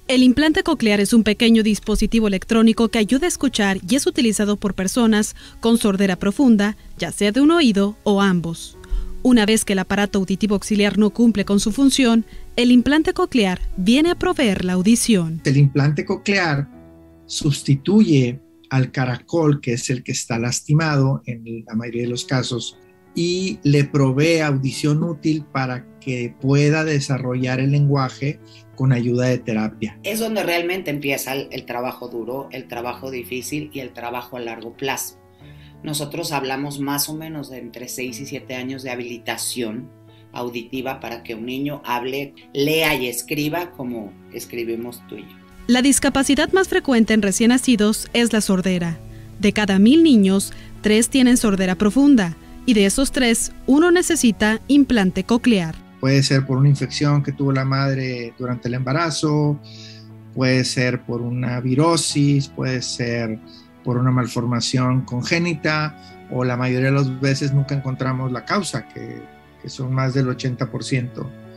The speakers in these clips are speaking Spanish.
El implante coclear es un pequeño dispositivo electrónico que ayuda a escuchar y es utilizado por personas con sordera profunda, ya sea de un oído o ambos. Una vez que el aparato auditivo auxiliar no cumple con su función, el implante coclear viene a proveer la audición. El implante coclear sustituye al caracol, que es el que está lastimado en la mayoría de los casos, y le provee audición útil para que pueda desarrollar el lenguaje con ayuda de terapia. Es donde realmente empieza el trabajo duro, el trabajo difícil y el trabajo a largo plazo. Nosotros hablamos más o menos de entre 6 y 7 años de habilitación auditiva para que un niño hable, lea y escriba como escribimos tú y yo. La discapacidad más frecuente en recién nacidos es la sordera. De cada 1000 niños, 3 tienen sordera profunda y de esos 3, 1 necesita implante coclear. Puede ser por una infección que tuvo la madre durante el embarazo, puede ser por una virosis, puede ser por una malformación congénita, o la mayoría de las veces nunca encontramos la causa, que son más del 80%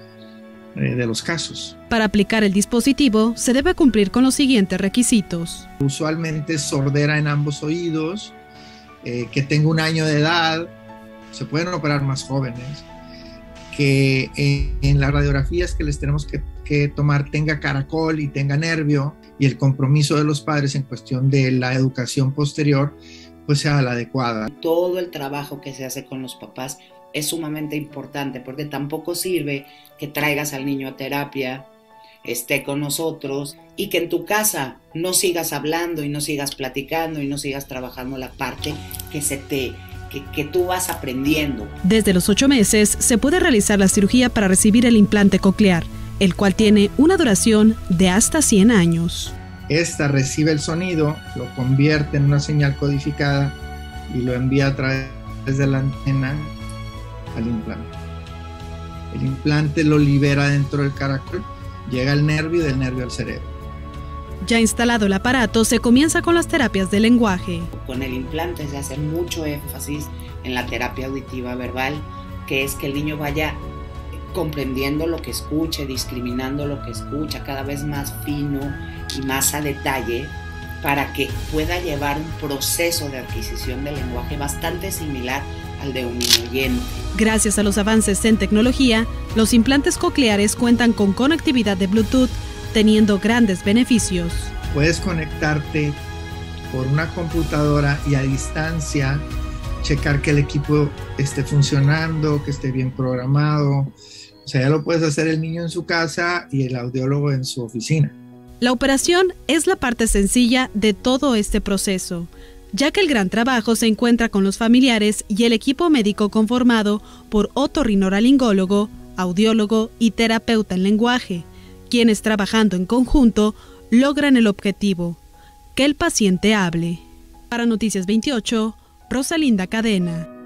de los casos. Para aplicar el dispositivo, se debe cumplir con los siguientes requisitos. Usualmente sordera en ambos oídos, que tenga 1 año de edad, se pueden operar más jóvenes, que en las radiografías que les tenemos que tomar tenga caracol y tenga nervio, y el compromiso de los padres en cuestión de la educación posterior pues sea la adecuada. Todo el trabajo que se hace con los papás es sumamente importante, porque tampoco sirve que traigas al niño a terapia, esté con nosotros y que en tu casa no sigas hablando y no sigas platicando y no sigas trabajando la parte que tú vas aprendiendo. Desde los 8 meses se puede realizar la cirugía para recibir el implante coclear, el cual tiene una duración de hasta 100 años. Esta recibe el sonido, lo convierte en una señal codificada y lo envía a través de la antena al implante. El implante lo libera dentro del caracol, llega al nervio y del nervio al cerebro. Ya instalado el aparato, se comienza con las terapias del lenguaje. Con el implante se hace mucho énfasis en la terapia auditiva verbal, que es que el niño vaya comprendiendo lo que escuche, discriminando lo que escucha, cada vez más fino y más a detalle, para que pueda llevar un proceso de adquisición del lenguaje bastante similar al de un niño oyente. Gracias a los avances en tecnología, los implantes cocleares cuentan con conectividad de Bluetooth, teniendo grandes beneficios. Puedes conectarte por una computadora y a distancia checar que el equipo esté funcionando, que esté bien programado. O sea, ya lo puedes hacer el niño en su casa y el audiólogo en su oficina. La operación es la parte sencilla de todo este proceso, ya que el gran trabajo se encuentra con los familiares y el equipo médico conformado por otorrinolaringólogo, audiólogo y terapeuta en lenguaje, quienes trabajando en conjunto logran el objetivo, que el paciente hable. Para Noticias 28, Rosalinda Cadena.